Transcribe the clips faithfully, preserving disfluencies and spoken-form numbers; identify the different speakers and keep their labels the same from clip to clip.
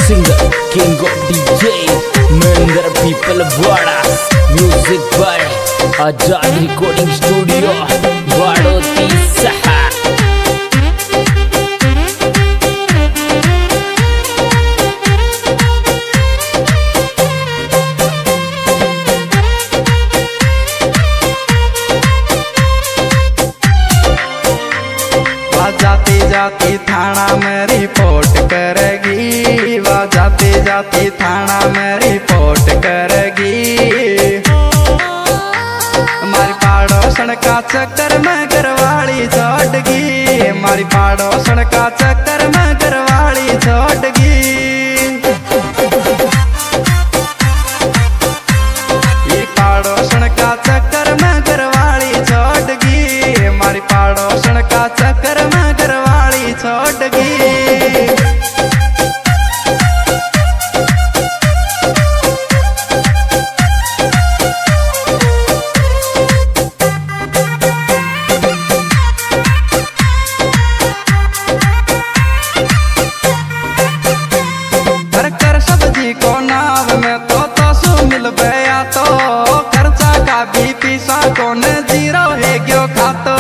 Speaker 1: singer, king of D J, Mandar people Vada, music by Azad Recording Studio, Vadoti Saha.
Speaker 2: जाती जाती थाना में report करेगी, वह जाती जाती थाना में रिपोर्ट करेगी। हमारी पड़ोसन का चक्कर में घरवाली छोड़गी, हमारी पड़ोसन का चक्कर में घरवाली छोड़गी। ये पड़ोसन का चक्कर में घरवाली छोड़गी, हमारी पड़ोसन का चक्कर में घरवाली छोड़गी। कर कर सब्जी को नाव में तो तो सु मिल गया, तो खर्चा का भी पैसा कौन जीरो है क्यों खातो।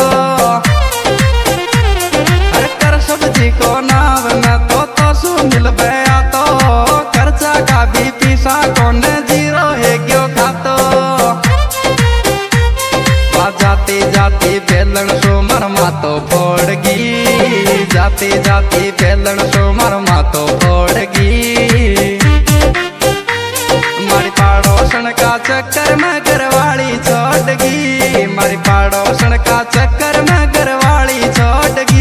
Speaker 2: हर कर सब्जी को नाव में तो तो सु मिल गया, तो खर्चा का भी पैसा कौन जीरो है क्यों खातो। जाती जाती बेलन सो मरमा तो फोड़गी, जाती जाती बेलन सो मरमा तो फोड़गी। हमारी पड़ोसन का चक्कर में घरवाली छोड़गी, हमारी पड़ोसन का चक्कर में घरवाली छोड़गी।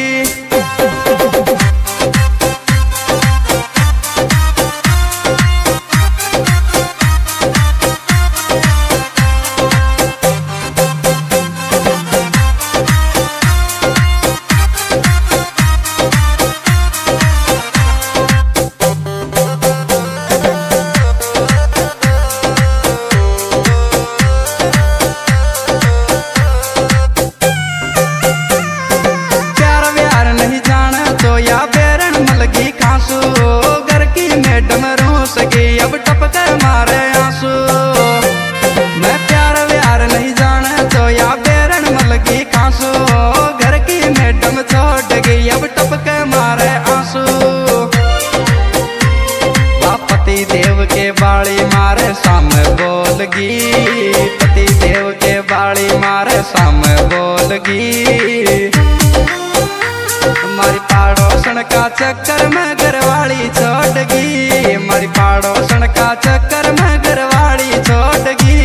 Speaker 2: घर की मैडम रूस गई अब टपकर मारे आंसू। मैं प्यार व्यार नहीं जाने तो या बेरन मलगी खांसू, घर की मैडम छोड़ गई अब टपकर मारे आंसू। पति देव के बाड़ी मारे सामने बोलगी, पति देव के बाड़ी मारे सामने बोलगी। हमारी पड़ोसन का चक्कर में घरवाली छोड़गी, हमारी पड़ोसन का चक्कर में घरवाली छोड़गी।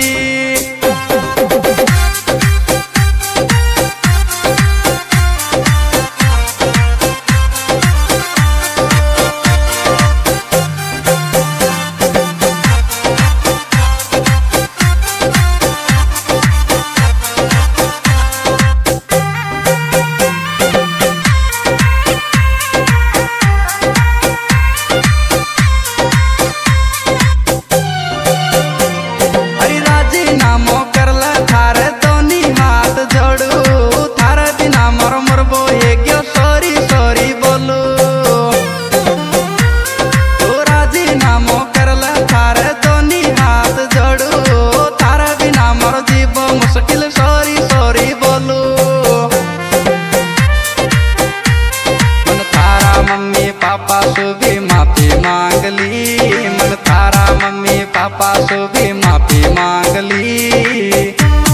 Speaker 2: मुश्किल सॉरी सॉरी बोलू। मन थारा मम्मी पापा से भी माफी मांग ली, मन थारा मम्मी पापा से भी माफी मांग ली।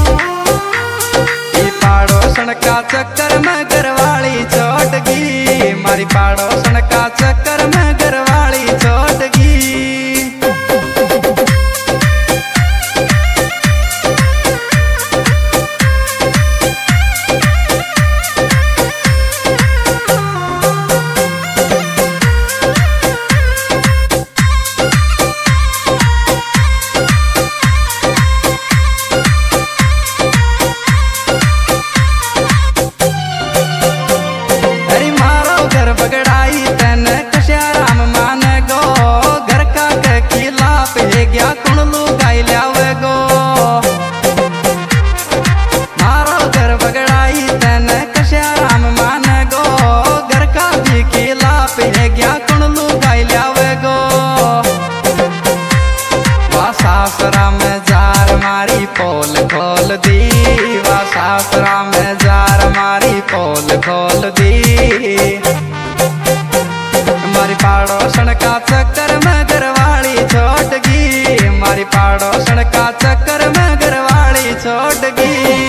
Speaker 2: पड़ोसन का चक्कर में घरवाली छोड़गी, हमारी पड़ोसन का चक्कर में घरवाली छोड़गी। बगड़ाई तन बाजार मारी पोल खोल दी। मारी पड़ोसन का चक्कर में घरवाली छोड़ गई, मारी पड़ोसन का चक्कर में घरवाली छोड़ गई।